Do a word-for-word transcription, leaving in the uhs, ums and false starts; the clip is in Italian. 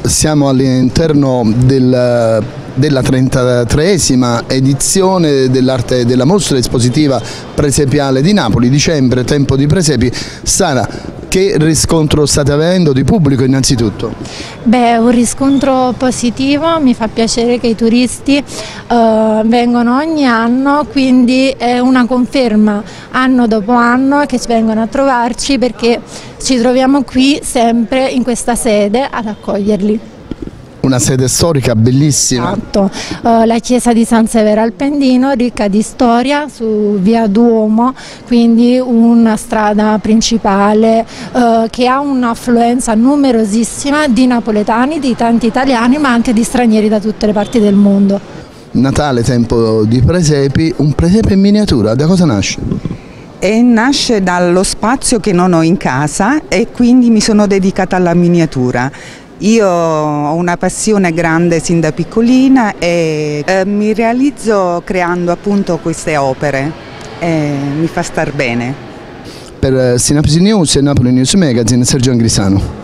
siamo all'interno del, della trentatreesima edizione dell'arte della mostra espositiva presepiale di Napoli, dicembre, tempo di presepi. Sara, che riscontro state avendo di pubblico innanzitutto? Beh, un riscontro positivo, mi fa piacere che i turisti eh, vengono ogni anno, quindi è una conferma anno dopo anno che vengono a trovarci, perché ci troviamo qui sempre in questa sede ad accoglierli. Una sede storica bellissima. Esatto, uh, la chiesa di San Severo al Pendino, ricca di storia, su via Duomo, quindi una strada principale uh, che ha un'affluenza numerosissima di napoletani, di tanti italiani, ma anche di stranieri da tutte le parti del mondo. Natale, tempo di presepi, un presepe in miniatura, da cosa nasce? E nasce dallo spazio che non ho in casa e quindi mi sono dedicata alla miniatura. Io ho una passione grande sin da piccolina e eh, mi realizzo creando appunto queste opere e mi fa star bene. Per Sinapsi News e Napoli News Magazine, Sergio Angrisano.